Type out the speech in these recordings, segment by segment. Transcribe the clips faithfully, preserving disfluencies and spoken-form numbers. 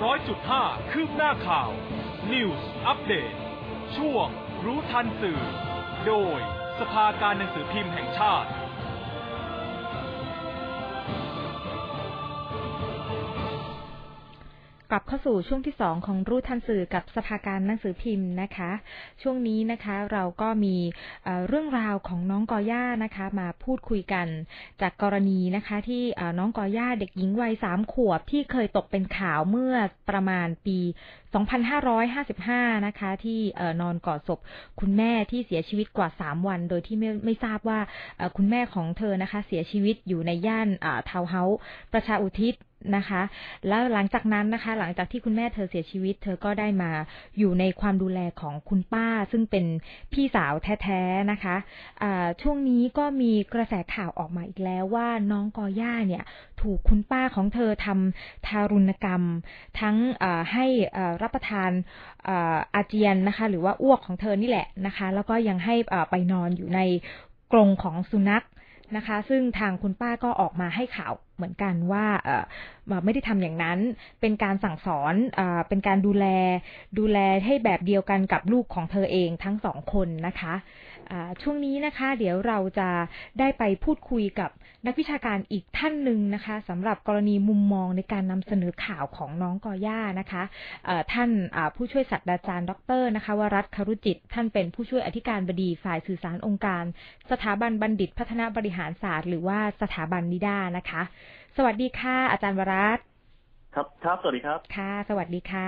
ร้อยจุดห้า คืบหน้าข่าว News Update ช่วงรู้ทันสื่อโดยสภาการหนังสือพิมพ์แห่งชาติกลับเข้าสู่ช่วงที่สองของรู้ทันสื่อกับสภาการหนังสือพิมพ์นะคะช่วงนี้นะคะเราก็มีเอ่อเรื่องราวของน้องกอย่านะคะมาพูดคุยกันจากกรณีนะคะที่เอ่อน้องกอย่าเด็กหญิงวัยสามขวบที่เคยตกเป็นข่าวเมื่อประมาณปีสองพันห้าร้อยห้าสิบห้านะคะที่เอ่อนอนกอดศพคุณแม่ที่เสียชีวิตกว่าสามวันโดยที่ไม่ไม่ทราบว่าเอ่อคุณแม่ของเธอนะคะเสียชีวิตอยู่ในย่านอ่าทาวน์เฮาส์ประชาอุทิศนะคะแล้วหลังจากนั้นนะคะหลังจากที่คุณแม่เธอเสียชีวิตเธอก็ได้มาอยู่ในความดูแลของคุณป้าซึ่งเป็นพี่สาวแท้ๆนะคะอ่าช่วงนี้ก็มีกระแสข่าวออกมาอีกแล้วว่าน้องกอย่าเนี่ยถูกคุณป้าของเธอทำทารุณกรรมทั้งอ่าให้อ่ารับประทานอ่าอาเจียนนะคะหรือว่าอ้วกของเธอนี่แหละนะคะแล้วก็ยังให้อ่าไปนอนอยู่ในกรงของสุนัขนะคะซึ่งทางคุณป้าก็ออกมาให้ข่าวเหมือนกันว่าเอ่อไม่ได้ทำอย่างนั้นเป็นการสั่งสอนเอ่อเป็นการดูแลดูแลให้แบบเดียวกันกับลูกของเธอเองทั้งสองคนนะคะช่วงนี้นะคะเดี๋ยวเราจะได้ไปพูดคุยกับนักวิชาการอีกท่านหนึ่งนะคะสำหรับกรณีมุมมองในการนำเสนอข่าวของน้องกอย่านะคะท่านผู้ช่วยศาสตราจารย์ดรนะคะวรัตน์ ครุจิตท่านเป็นผู้ช่วยอธิการบดีฝ่ายสื่อสารองค์การสถาบันบัณฑิตพัฒนาบริหารศาสตร์หรือว่าสถาบันนิด้านะคะสวัสดีค่ะอาจารย์วรัตน์ครับครับสวัสดีครับค่ะสวัสดีค่ะ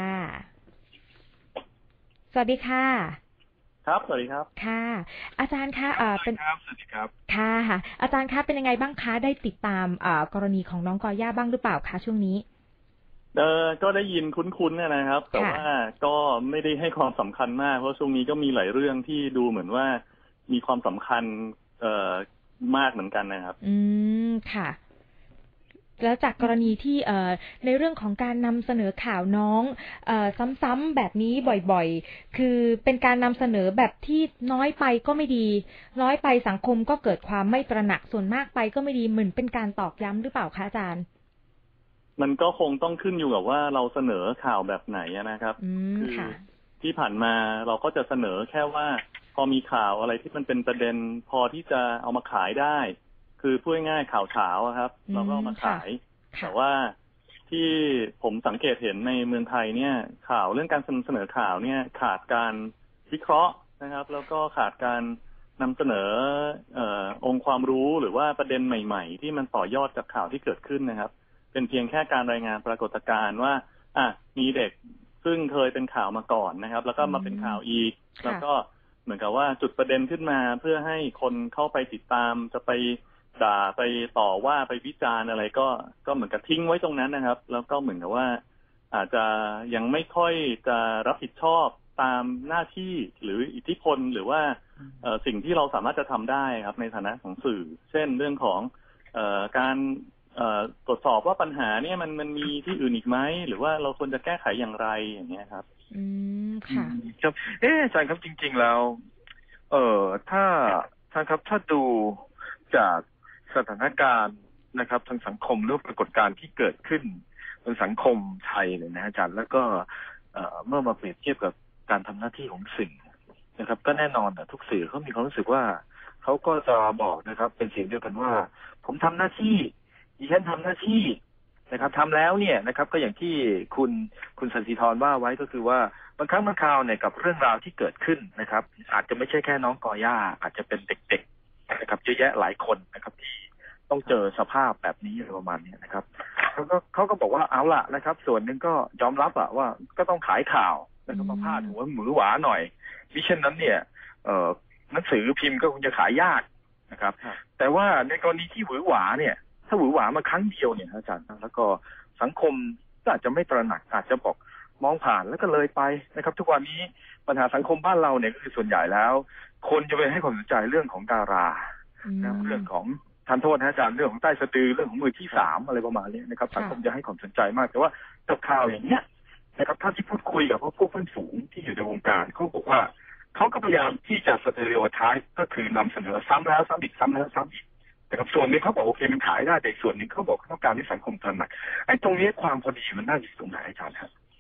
สวัสดีค่ะครับสวัสดีครับค่ะอาจารย์คะเอ่อเป็นครับสวัสดีครับค่ะอาจารย์คะเป็นยังไงบ้างคะได้ติดตามเอ่อกรณีของน้องกอย่าบ้างหรือเปล่าคะช่วงนี้เออก็ได้ยินคุ้นๆเนี่ยนะครับแต่ว่าก็ไม่ได้ให้ความสำคัญมากเพราะช่วงนี้ก็มีหลายเรื่องที่ดูเหมือนว่ามีความสำคัญเอ่อมากเหมือนกันนะครับอืมค่ะแล้วจากกรณีที่เอ่อในเรื่องของการนำเสนอข่าวน้องเอ่อซ้ำๆแบบนี้บ่อยๆคือเป็นการนำเสนอแบบที่น้อยไปก็ไม่ดีน้อยไปสังคมก็เกิดความไม่ตระหนักส่วนมากไปก็ไม่ดีเหมือนเป็นการตอกย้ำหรือเปล่าคะอาจารย์มันก็คงต้องขึ้นอยู่กับว่าเราเสนอข่าวแบบไหนนะครับคือที่ผ่านมาเราก็จะเสนอแค่ว่าพอมีข่าวอะไรที่มันเป็นประเด็นพอที่จะเอามาขายได้คือพูดง่ายๆข่าวเช้าครับเราก็เอามาขายแต่ว่าที่ผมสังเกตเห็นในเมืองไทยเนี่ยข่าวเรื่องการเสนอข่าวเนี่ยขาดการวิเคราะห์นะครับแล้วก็ขาดการนำเสนอเอ่อองค์ความรู้หรือว่าประเด็นใหม่ๆที่มันต่อยอดจากข่าวที่เกิดขึ้นนะครับเป็นเพียงแค่การรายงานปรากฏการณ์ว่าอ่ะมีเด็กซึ่งเคยเป็นข่าวมาก่อนนะครับแล้วก็มาเป็นข่าวอีกแล้วก็เหมือนกับว่าจุดประเด็นขึ้นมาเพื่อให้คนเข้าไปติดตามจะไปด่าไปต่อว่าไปวิจารณ์อะไรก็ก็เหมือนกับทิ้งไว้ตรงนั้นนะครับแล้วก็เหมือนกับว่าอาจจะยังไม่ค่อยจะรับผิดชอบตามหน้าที่หรืออิทธิพลหรือว่าเอ่อสิ่งที่เราสามารถจะทำได้ครับในฐานะของสื่อเช่นเรื่องของเอ่อการเอ่อตรวจสอบว่าปัญหาเนี่ยมันมันมีที่อื่นอีกไหมหรือว่าเราควรจะแก้ไขอย่างไรอย่างเงี้ยครับอืมค่ะครับเอออาจารย์ครับจริงๆแล้วเอ่อถ้าท่านครับถ้าดูจากสถานการณ์นะครับทางสังคมหรือปรากฏการณ์ที่เกิดขึ้นในสังคมไทยเลยนะอาจารย์แล้วก็เอ่อเมื่อมาเปรียบเทียบกับการทำหน้าที่ของสื่อนะครับก็แน่นอนนะทุกสื่อเขามีความรู้สึกว่าเขาก็จะบอกนะครับเป็นเสียงเดียวกันว่าผมทำหน้าที่ดิฉันทำหน้าที่นะครับทำแล้วเนี่ยนะครับก็อย่างที่คุณคุณสันติธรว่าไว้ก็คือว่าบางครั้งบางคราวเนี่ยกับเรื่องราวที่เกิดขึ้นนะครับอาจจะไม่ใช่แค่น้องกอย่าอาจจะเป็นเด็กๆนะครับเยอะแยะหลายคนนะครับที่ต้องเจอสภาพแบบนี้อะไรประมาณนี้นะครับเขาก็เขาก็บอกว่าเอาล่ะนะครับส่วนหนึ่งก็ยอมรับอะว่าก็ต้องขายข่าวแล้วก็มาพาดหัวหมือหวาหน่อยมิเช่นนั้นเนี่ยเอ่อหนังสือพิมพ์ก็คงจะขายยากนะครับแต่ว่าในกรณีที่หวือหวาเนี่ยถ้าหวือหวามาครั้งเดียวเนี่ยอาจารย์แล้วก็สังคมก็อาจจะไม่ตระหนักอาจจะบอกมองผ่านแล้วก็เลยไปนะครับทุกวันนี้ปัญหาสังคมบ้านเราเนี่ยก็คือส่วนใหญ่แล้วคนจะไปให้ความสนใจเรื่องของดารานะเรื่องของทันโทษนะอาจารย์เรื่องของใต้สะดือเรื่องของมือที่สามอะไรประมาณนี้นะครับสังคมจะให้ความสนใจมากแต่ว่ากับข่าวอย่างเนี้ยนะครับถ้าที่พูดคุยกับพวกเพื่อนฝูงที่อยู่ในวงการเขาบอกว่าเขาก็พยายามที่จะสเตอริโอไทป์ก็คือนำเสนอซ้ำแล้วซ้ำอีกซ้ำแล้วซ้ำอีกแต่กับส่วนนึงเขาบอกโอเคมันขายได้แต่ส่วนนึงเขาบอกเขาต้องการให้สังคมตระหนักไอ้ตรงนี้ความพอดีมันน่าจะตรงไหนอาจารย์ครับ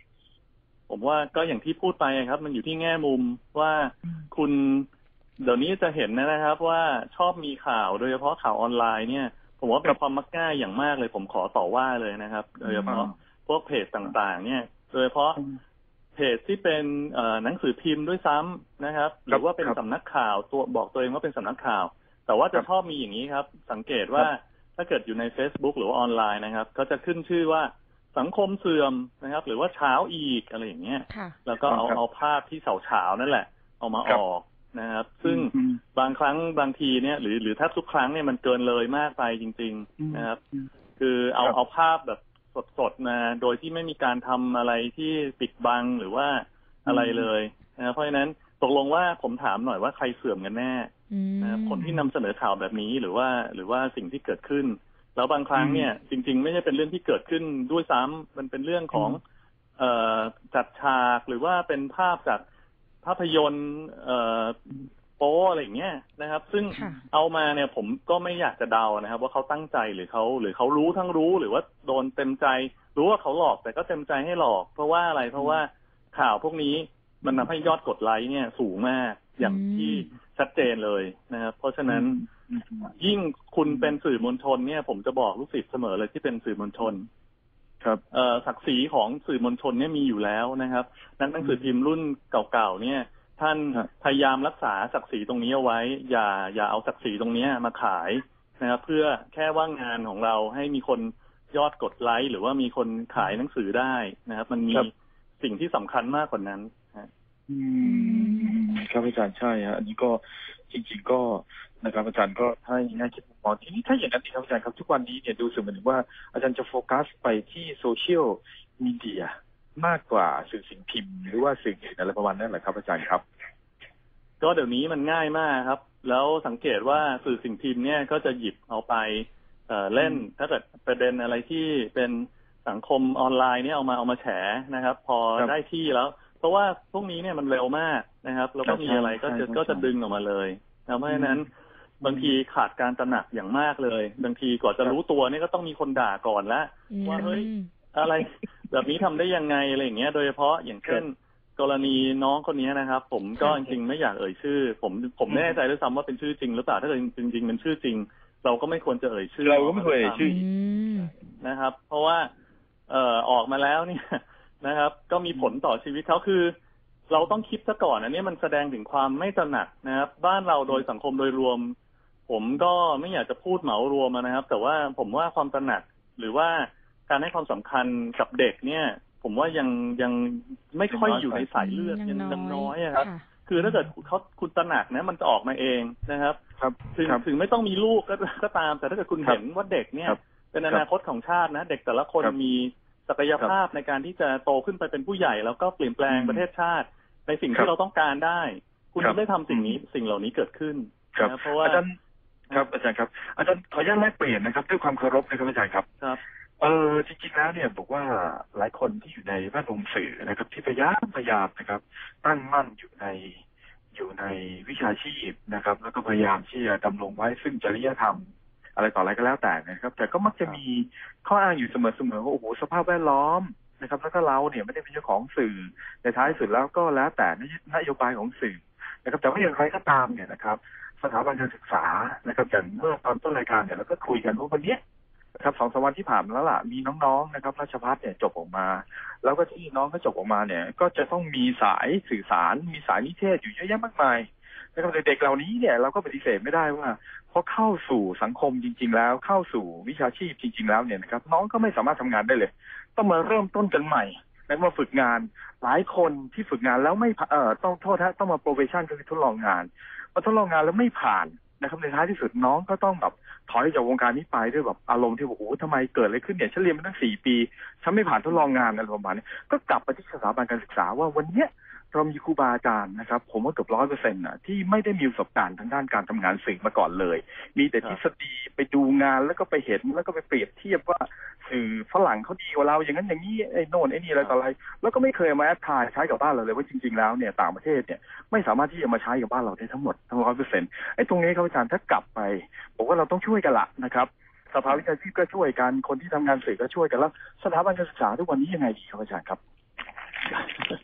ผมว่าก็อย่างที่พูดไปครับมันอยู่ที่แง่มุมว่าคุณเดี๋ยวนี้จะเห็นนะครับว่าชอบมีข่าวโดยเฉพาะข่าวออนไลน์เนี่ยผมว่าเป็นความมักง่ายอย่างมากเลยผมขอต่อว่าเลยนะครับโดยเฉพาะพวกเพจต่างๆเนี่ยโดยเฉพาะเพจที่เป็นหนังสือพิมพ์ด้วยซ้ำนะครับหรือว่าเป็นสำนักข่าวตัวบอกตัวเองว่าเป็นสำนักข่าวแต่ว่าจะชอบมีอย่างนี้ครับสังเกตว่าถ้าเกิดอยู่ใน Facebook หรือว่าออนไลน์นะครับก็จะขึ้นชื่อว่าสังคมเสื่อมนะครับหรือว่าเช้าอีกอะไรอย่างเงี้ยแล้วก็เอาเอาภาพที่เฉาเฉานั่นแหละเอามาออกนะครับซึ่งบางครั้งบางทีเนี่ยหรือหรือแทบทุกครั้งเนี่ยมันเกินเลยมากไปจริงๆนะครับคือเอาเอาภาพแบบสดๆมาโดยที่ไม่มีการทำอะไรที่ปิดบังหรือว่าอะไรเลยนะเพราะฉะนั้นตกลงว่าผมถามหน่อยว่าใครเสื่อมกันแน่นะครับคนที่นำเสนอข่าวแบบนี้หรือว่าหรือว่าสิ่งที่เกิดขึ้นแล้วบางครั้งเนี่ยจริงๆไม่ใช่เป็นเรื่องที่เกิดขึ้นด้วยซ้ำมันเป็นเรื่องของเอ่อจัดฉากหรือว่าเป็นภาพจากภาพยนตร์เอ่อโป๊อะไรอย่างเงี้ยนะครับซึ่งเอามาเนี่ยผมก็ไม่อยากจะเดานะครับว่าเขาตั้งใจหรือเขาหรือเขารู้ทั้งรู้หรือว่าโดนเต็มใจรู้ว่าเขาหลอกแต่ก็เต็มใจให้หลอกเพราะว่าอะไรเพราะว่าข่าวพวกนี้มันทำให้ยอดกดไลค์เนี่ยสูงมากอย่างที่ชัดเจนเลยนะครับเพราะฉะนั้นยิ่งคุณเป็นสื่อมวลชนเนี่ยผมจะบอกลูกศิษย์เสมอเลยที่เป็นสื่อมวลชนครับเอ่อศักดิ์ศรีของสื่อมวลชนเนี่ยมีอยู่แล้วนะครับนักหนังสือพิมพ์รุ่นเก่าๆเนี่ยท่านพยายามรักษาศักดิ์ศรีตรงนี้เอาไว้อย่าอย่าเอาศักดิ์ศรีตรงนี้มาขายนะครับเพื่อแค่ว่างงานของเราให้มีคนยอดกดไลค์หรือว่ามีคนขายหนังสือได้นะครับมันมีสิ่งที่สำคัญมากกว่านั้นอืมครับอาจารย์ใช่ฮะอันนี้ก็จริงๆก็นะครับอาจารย์ก็ให้ให้คิดมุมมองทีนี้ถ้าอย่างนั้นครับอาจารย์ครับทุกวันนี้เนี่ยดูเสมือนว่าอาจารย์จะโฟกัสไปที่โซเชียลมีเดียมากกว่าสื่อสิ่งพิมพ์หรือว่าสื่ออื่นอะไรประมาณนั้นแหละครับอาจารย์ครับก็เดี๋ยวนี้มันง่ายมากครับแล้วสังเกตว่าสื่อสิ่งพิมพ์เนี่ยก็จะหยิบเอาไปเอ่อเล่นถ้าเกิดประเด็นอะไรที่เป็นสังคมออนไลน์เนี่ยเอามาเอามาแฉนะครับพอได้ที่แล้วเพราะว่าพวกนี้เนี่ยมันเร็วมากนะครับแล้วก็มีอะไรก็จะก็จะดึงออกมาเลยนะเพราะฉะนั้นบางทีขาดการตระหนักอย่างมากเลยบางทีก่อนจะรู้ตัวนี่ก็ต้องมีคนด่าก่อนแล้วว่าเฮ้ยอะไรแบบนี้ทำได้ยังไงอะไรอย่างเงี้ยโดยเฉพาะอย่างเช่นกรณีน้องคนนี้นะครับผมก็จริงๆไม่อยากเอ่ยชื่อผมผมไม่แน่ใจด้วยซ้ำว่าเป็นชื่อจริงหรือเปล่าถ้าเกิดจริงๆเป็นชื่อจริงเราก็ไม่ควรจะเอ่ยชื่อเราก็ไม่ควรเอ่ยชื่อนะครับ เพราะว่าเอ่อออกมาแล้วเนี่ยนะครับก็มีผลต่อชีวิตเขาคือเราต้องคิดซะก่อนอันนี้มันแสดงถึงความไม่ตระหนักนะครับบ้านเราโดยสังคมโดยรวมผมก็ไม่อยากจะพูดเหมารวมนะครับแต่ว่าผมว่าความตระหนักหรือว่าการให้ความสำคัญกับเด็กเนี่ยผมว่ายังยังไม่ค่อยอยู่ในสายเลือดยังยังน้อยครับคือถ้าเกิดเขาคุณตระหนักนะมันจะออกมาเองนะครับถึงถึงไม่ต้องมีลูกก็ก็ตามแต่ถ้าเกิดคุณเห็นว่าเด็กเนี่ยเป็นอนาคตของชาตินะเด็กแต่ละคนมีศักยภาพในการที่จะโตขึ้นไปเป็นผู้ใหญ่แล้วก็เปลี่ยนแปลงประเทศชาติในสิ่งที่เราต้องการได้คุณจะได้ทำสิ่งนี้สิ่งเหล่านี้เกิดขึ้นนะเพราะว่าอาจารย์ครับอาจารย์ครับอาจารย์ขออนุญาตแลกเปลี่ยนนะครับด้วยความเคารพนะครับอาจารย์ครับครับเออจริงๆแล้วเนี่ยบอกว่าหลายคนที่อยู่ในแวดวงสื่อนะครับที่พยายามพยายามนะครับตั้งมั่นอยู่ในอยู่ในวิชาชีพนะครับแล้วก็พยายามที่จะดำรงไว้ซึ่งจริยธรรมอะไรต่ออะไรก็แล้วแต่นะครับแต่ก็มักจะมีข้ออ้างอยู่เสมอๆว่าโอ้โหสภาพแวดล้อมนะครับแล้วก็เราเนี่ยไม่ได้เป็นเจ้าของสื่อในท้ายสุดแล้วก็แล้วแต่นโยบายของสื่อนะครับแต่ว่าอย่างไรก็ตามเนี่ยนะครับสถาบันการศึกษานะครับอย่างเมื่อตอนต้นรายการเนี่ยเราก็คุยกันว่าวันนี้นะครับสองสามวันที่ผ่านมาแล้วล่ะมีน้องๆนะครับราชภัฏเนี่ยจบออกมาแล้วก็ที่น้องก็จบออกมาเนี่ยก็จะต้องมีสายสื่อสารมีสายนิเทศอยู่เยอะแยะมากมายนะครับเด็กๆเหล่านี้เนี่ยเราก็ปฏิเสธไม่ได้ว่าพอเข้าสู่สังคมจริงๆแล้วเข้าสู่วิชาชีพจริงๆแล้วเนี่ยนะครับน้องก็ไม่สามารถทำงานได้เลยต้องมาเริ่มต้นกันใหม่แล้วมาฝึกงานหลายคนที่ฝึกงานแล้วไม่เอ่อต้องโทษนะต้องมา probation ก็คือทดลองงานพอทดลองงานแล้วไม่ผ่านนะครับในท้ายที่สุดน้องก็ต้องแบบถอยจากวงการนี้ไปด้วยแบบอารมณ์ที่บอกโอ้โหทำไมเกิดอะไรขึ้นเนี่ยฉันเรียนมาตั้งสี่ปีฉันไม่ผ่านทดลองงานอะไรประมาณนี้ก็กลับไปที่สถาบันการศึกษาว่าวันเนี้ยเรามีครูบาอาจารย์นะครับผมว่าเกือบร้อยเปอร์เซ็นต์นะที่ไม่ได้มีประสบการณ์ทางด้านการทำงานสื่อมาก่อนเลยมีแต่ทฤษฎีไปดูงานแล้วก็ไปเห็นแล้วก็ไปเปรียบเทียบว่าสื่อฝรั่งเขาดีกว่าเราอย่างนั้นอย่างนี้ไอ้โน่นไอ้นี่อะไรต่ออะไรแล้วก็ไม่เคยมาแอพพลายใช้กับบ้านเราเลยว่าจริงๆแล้วเนี่ยต่างประเทศเนี่ยไม่สามารถที่จะมาใช้กับบ้านเราได้ทั้งหมดทั้งร้อยเปอร์เซ็นต์ไอ้ตรงนี้ครับอาจารย์ถ้ากลับไปบอกว่าเราต้องช่วยกันละนะครับสภาวิชาชีพก็ช่วยกันคนที่ทำงานสื่อก็ช่วยกันแล้วสถาบันการศึกษาทุกวันนี้ยังไงดีครับอาจารย์ครับ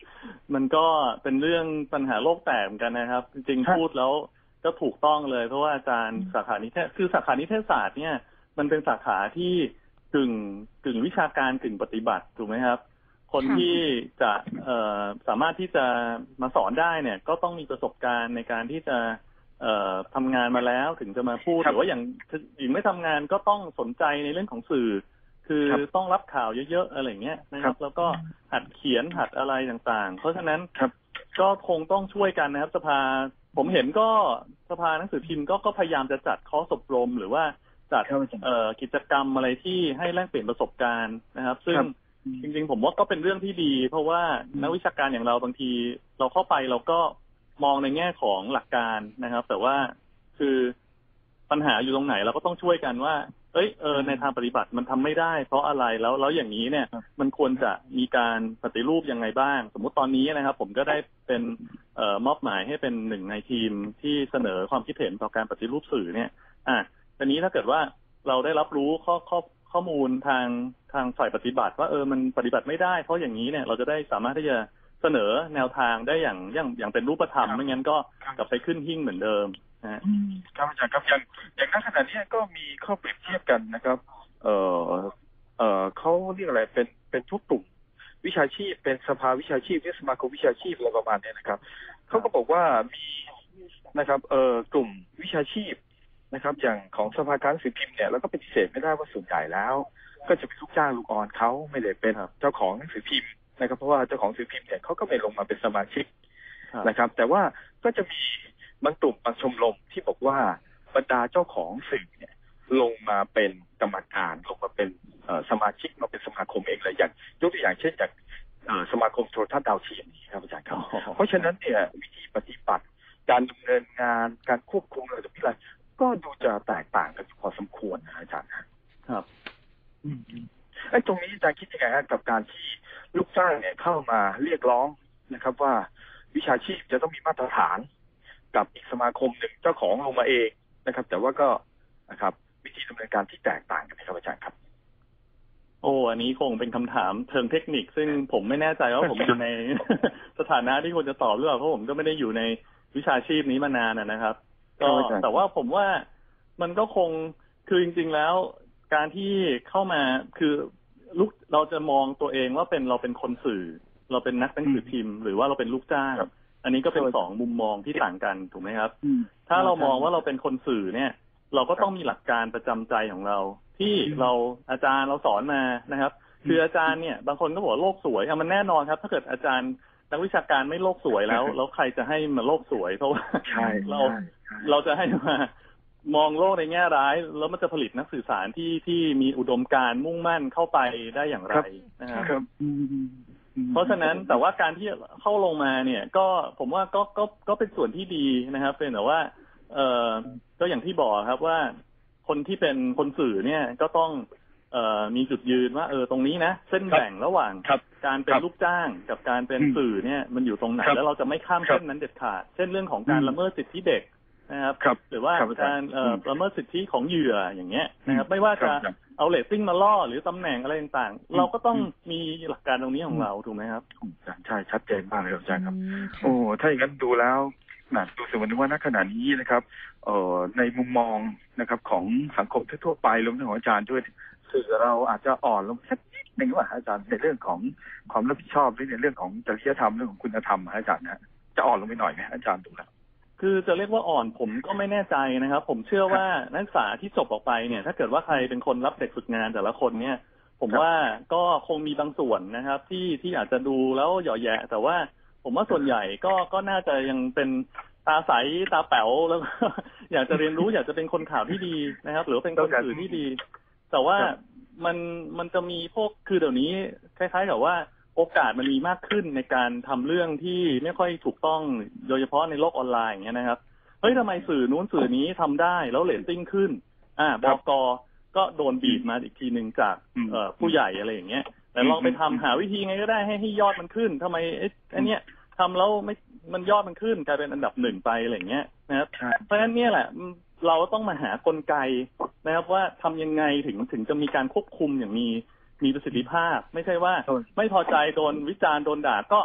มันก็เป็นเรื่องปัญหาโลกแตกเหมือนกันนะครับจริงๆพูดแล้วก็ถูกต้องเลยเพราะว่าอาจารย์สาขานิเทศคือสาขานิเทศศาสตร์เนี่ยมันเป็นสาขาที่กึ่งกึ่งวิชาการกึ่งปฏิบัติถูกไหมครับคนที่จะเอ่อสามารถที่จะมาสอนได้เนี่ยก็ต้องมีประสบการณ์ในการที่จะเอ่อทำงานมาแล้วถึงจะมาพูดหรือว่าอย่างถึงไม่ทำงานก็ต้องสนใจในเรื่องของสื่อคือต้องรับข่าวเยอะๆอะไรเงี้ยนะครับแล้วก็หัดเขียนหัดอะไรต่างๆเพราะฉะนั้นก็คงต้องช่วยกันนะครับสภาผมเห็นก็สภาหนังสือพิมพ์ก็ก็พยายามจะจัดคอร์สอบรมหรือว่าจัดเอ่อกิจกรรมอะไรที่ให้แลกเปลี่ยนประสบการณ์นะครับซึ่งจริงๆผมว่าก็เป็นเรื่องที่ดีเพราะว่านักวิชาการอย่างเราบางทีเราเข้าไปเราก็มองในแง่ของหลักการนะครับแต่ว่าคือปัญหาอยู่ตรงไหนเราก็ต้องช่วยกันว่าเอ้ยเออในทางปฏิบัติมันทำไม่ได้เพราะอะไรแล้วแล้วอย่างนี้เนี่ยมันควรจะมีการปฏิรูปยังไงบ้างสมมุติตอนนี้นะครับผมก็ได้เป็นเอ่อมอบหมายให้เป็นหนึ่งในทีมที่เสนอความคิดเห็นต่อการปฏิรูปสื่อเนี่ยอ่ะทีนี้ถ้าเกิดว่าเราได้รับรู้ข้อข้อข้อมูลทางทางฝ่ายปฏิบัติว่าเออมันปฏิบัติไม่ได้เพราะอย่างนี้เนี่ยเราจะได้สามารถที่จะเสนอแนวทางได้อย่างอย่างอย่างเป็นรูปธรรมไม่งั้นก็กลับไปขึ้นหิ้งเหมือนเดิมนะครับอาจารย์ครับอย่างอย่างณขณะนี้ก็มีข้อเปรียบเทียบกันนะครับเอ่อเอ่อเขาเรียกอะไรเป็นเป็นทุกกลุ่มวิชาชีพเป็นสภาวิชาชีพหรือสมาคมวิชาชีพอะไรประมาณนี้นะครับเขาก็บอกว่ามีนะครับเอ่อกลุ่มวิชาชีพนะครับอย่างของสภาการหนังสือพิมพ์เนี่ยแล้วก็ปฏิเสธไม่ได้ว่าส่วนใหญ่แล้วก็จะเป็นลูกจ้างลูกอ่อนเขาไม่ได้เป็นเจ้าของหนังสือพิมพ์นะครับเพราะว่าเจ้าของหนังสือพิมพ์เนี่ยเขาก็ไม่ลงมาเป็นสมาชิกนะครับแต่ว่าก็จะมีบางกลุ่มบางชมรมที่บอกว่าบรรดาเจ้าของสื่อเนี่ยลงมาเป็นกรรมการลงมาเป็นสมาชิกมาเป็นสมาคมเองเลยอย่างยกตัวอย่างเช่นจากสมาคมโทรทัศน์ดาวเทียมนี่ครับอาจารย์ครับเพราะฉะนั้นเนี่ยวิธีปฏิบัติการดำเนินงานการควบคุมอะไรต่างๆก็ดูจะแตกต่างกันพอสมควรนะอาจารย์ครับไอ้ตรงนี้อาจารย์คิดยังไงครับกับการที่ลูกจ้างเนี่ยเข้ามาเรียกร้องนะครับว่าวิชาชีพจะต้องมีมาตรฐานกับอีกสมาคมหนึ่งเจ้าของลงมาเองนะครับแต่ว่าก็นะครับวิธีดำเนินการที่แตกต่างกันนะครับอาจารย์ครับโอ้อันนี้คงเป็นคำถามเชิงเทคนิคซึ่งผมไม่แน่ใจว่าผมอยู่ใน สถานะที่ควรจะตอบหรือเปล่าเพราะผมก็ไม่ได้อยู่ในวิชาชีพนี้มานานนะครับก็แต่ว่าผมว่ามันก็คงคือจริงๆแล้วการที่เข้ามาคือลูกเราจะมองตัวเองว่าเป็นเราเป็นคนสื่อเราเป็นนักหนังสือพิมพ์หรือว่าเราเป็นลูกจ้างอันนี้ก็เป็นสองมุมมองที่ต่างกันถูกไหมครับถ้าเรามองว่าเราเป็นคนสื่อเนี่ยเราก็ต้องมีหลักการประจำใจของเราที่เราอาจารย์เราสอนมานะครับคืออาจารย์เนี่ยบางคนก็บอกโลกสวยมันแน่นอนครับถ้าเกิดอาจารย์นักวิชาการไม่โลกสวยแล้วแล้วใครจะให้มาโลกสวยเพราะว่าเราเราจะให้มามองโลกในแง่ร้ายแล้วมันจะผลิตนักสื่อสารที่ที่มีอุดมการณ์มุ่งมั่นเข้าไปได้อย่างไรนะครับเพราะฉะนั้นแต่ว่าการที่เข้าลงมาเนี่ยก็ผมว่าก็ก็ก็เป็นส่วนที่ดีนะครับเป็นแต่ว่าเอ่อก็อย่างที่บอกครับว่าคนที่เป็นคนสื่อเนี่ยก็ต้องเอ่อมีจุดยืนว่าเออตรงนี้นะเส้นแบ่งระหว่างการเป็นลูกจ้างกับการเป็นสื่อเนี่ยมันอยู่ตรงไหนแล้วเราจะไม่ข้ามเส้นนั้นเด็ดขาดเช่นเรื่องของการละเมิดสิทธิเด็กนะครับหรือว่าการเอ่อละเมิดสิทธิของเหยื่ออย่างเงี้ยนะครับไม่ว่าจะเอาเรตติ้งมาล่อหรือตำแหน่งอะไรต่างๆเราก็ต้องมีหลักการตรงนี้ของเราถูกไหมครับใช่ชัดเจนมากเลยอาจารย์ครับโอ้ถ้าอย่างนั้นดูแล้วนะดูสมมติว่าณขณะนี้นะครับเอ่อในมุมมองนะครับของสังคมทั่วไปรวมถึงของอาจารย์ด้วยสื่อเราอาจจะอ่อนลงสักนิดนึงว่าอาจารย์ในเรื่องของความรับผิดชอบหรือในเรื่องของจริยธรรมเรื่องของคุณธรรมอาจารย์นะจะอ่อนลงไปหน่อยไหมอาจารย์ดูแล้วคือจะเรียกว่าอ่อนผมก็ไม่แน่ใจนะครับผมเชื่อว่านักศึกษาที่จบออกไปเนี่ยถ้าเกิดว่าใครเป็นคนรับเด็กฝึกงานแต่ละคนเนี่ยผมว่าก็คงมีบางส่วนนะครับที่ที่อาจจะดูแล้วหย่อแยะแต่ว่าผมว่าส่วนใหญ่ก็ก็น่าจะยังเป็นตาใสตาแป๋วแล้วอยากจะเรียนรู้อยากจะเป็นคนข่าวที่ดีนะครับหรือเป็นคนสื่อที่ดีแต่ว่ามันมันจะมีพวกคือเดี๋ยวนี้คล้ายๆกับว่าโอกาสมันมีมากขึ้นในการทำเรื่องที่ไม่ค่อยถูกต้องโดยเฉพาะในโลกออนไลน์อย่างเงี้ยนะครับเฮ้ยทำไมสื่อนู้นสื่อนี้ทำได้แล้วเรตติ้งขึ้นอ่าบก.ก็โดนบีบมาอีกทีหนึ่งจากเอ่อผู้ใหญ่อะไรอย่างเงี้ยแต่ลองไปทำหาวิธีไงก็ได้ให้ให้ยอดมันขึ้นทำไมไอ้อันเนี้ยทำแล้วไม่มันยอดมันขึ้นกลายเป็นอันดับหนึ่งไปอะไรอย่างเงี้ยนะครับเพราะฉะนั้นเนี่ยแหละเราต้องมาหากลไกนะครับว่าทำยังไงถึงถึงจะมีการควบคุมอย่างมีมีประสิทธิภาพไม่ใช่ว่าไม่พอใจโดนวิจารณ์โดนด่าก็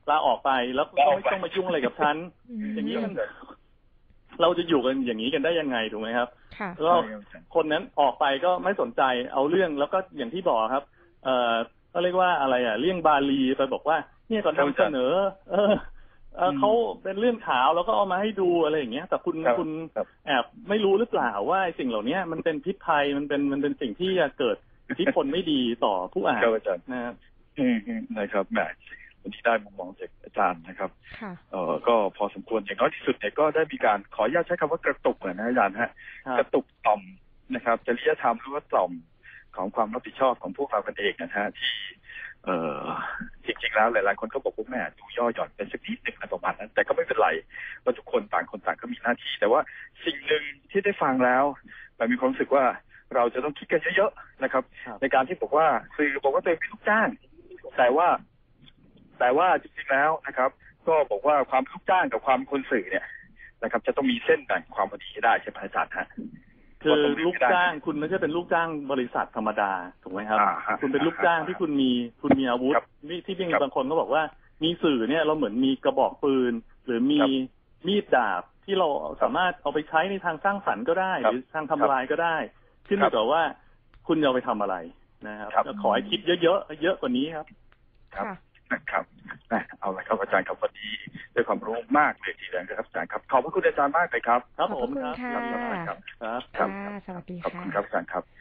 ลาออกไปแล้วก็ไม่ต้องมายุ่งอะไรกับฉันอย่างนี้มันเราจะอยู่กันอย่างนี้กันได้ยังไงถูกไหมครับแล้วคนนั้นออกไปก็ไม่สนใจเอาเรื่องแล้วก็อย่างที่บอกครับเอ่อก็เรียกว่าอะไรอ่ะเลี่ยงบาลีไปบอกว่าเนี่ยก่อนนำเสนอเออเออเขาเป็นเรื่องข่าวแล้วก็เอามาให้ดูอะไรอย่างเงี้ยแต่คุณคุณแอบไม่รู้หรือเปล่าว่าสิ่งเหล่านี้มันเป็นพิษภัยมันเป็นมันเป็นสิ่งที่จะเกิดอิทธิพลไม่ดีต่อผู้อ่านนะครับอืมนะครับแหมวันนี้ได้มุมมองจากอาจารย์นะครับเอ่อก็พอสมควรอย่างน้อยที่สุดเนี่ยก็ได้มีการขออนุญาตใช้คำว่ากระตุกนะอาจารย์ฮะกระตุกต่อมนะครับจริยธรรมหรือว่าต่อมของความรับผิดชอบของพวกเรากันเองนะฮะที่เอ่อจริงๆแล้วหลายๆคนก็บอกว่าแม่ดูย่อหย่อนเป็นสักนิดหนึ่งอะไรประมาณนั้นแต่ก็ไม่เป็นไรเพราะทุกคนต่างคนต่างก็มีหน้าที่แต่ว่าสิ่งหนึ่งที่ได้ฟังแล้วมันมีความรู้สึกว่าเราจะต้องคิดกันเยอะๆนะครับในการที่บอกว่าสื่อบอกว่าตัวเองเป็นลูกจ้างแต่ว่าแต่ว่าจริงๆแล้วนะครับก็บอกว่าความลูกจ้างกับความคนสื่อเนี่ยนะครับจะต้องมีเส้นแบ่งความพอดีให้ได้ใช่ไหมอาจารย์ฮะคือลูกจ้างคุณไม่ใช่เป็นลูกจ้างบริษัทธรรมดาถูกไหมครับคุณเป็นลูกจ้างที่คุณมีคุณมีอาวุธนี่ที่บางคนก็บอกว่ามีสื่อเนี่ยเราเหมือนมีกระบอกปืนหรือมีมีดดาบที่เราสามารถเอาไปใช้ในทางสร้างสรรค์ก็ได้หรือทางทำลายก็ได้ขึ้นอยู่กับว่าคุณจะเอาไปทำอะไรนะครับขอให้คิดเยอะๆเยอะกว่านี้ครับครับนะครับเอาละครับอาจารย์ครับวันนี้ด้วยความรู้มากเลยทีเดียวนะครับอาจารย์ครับขอบพระคุณอาจารย์มากเลยครับครับผมครับครับครับสวัสดีค่ะขอบคุณครับอาจารย์ครับ